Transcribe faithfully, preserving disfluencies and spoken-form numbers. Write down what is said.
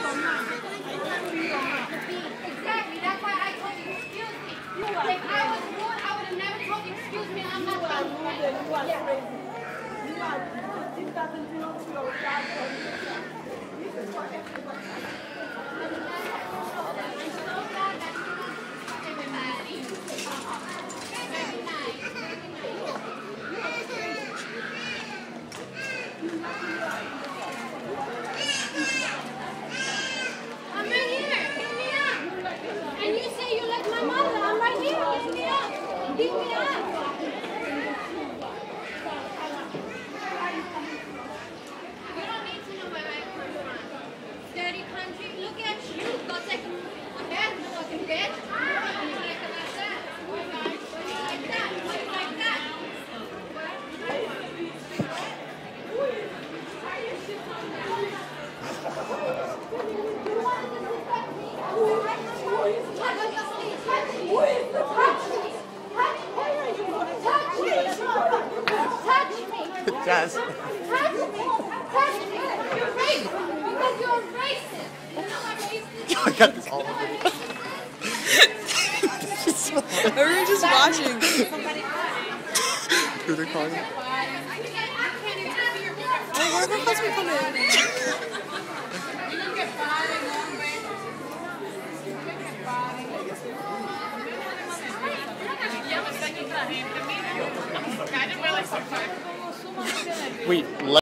Exactly. That's why I told you, excuse me. If I was rude, I would have never told you, excuse me, I'm not being rude. You are crazy. You are, this doesn't belong to your dad. This is for everybody. I'm so glad that you don't everybody. Very nice. I'm right here. Pick me up. And you say you like my mother. I'm right here. Pick me up. Pick me up. You don't need to know where I come from. Dirty country. Look at you. Go take a bath, fucking bitch. What do you like about that? What do you like that? What do you like that? Jazz. Touch me! Touch me! You're racist! Because you're racist! You know what racist is? I got this all over me. Or we were just watching. Who they're calling? Oh, where the hell's we coming? Wait,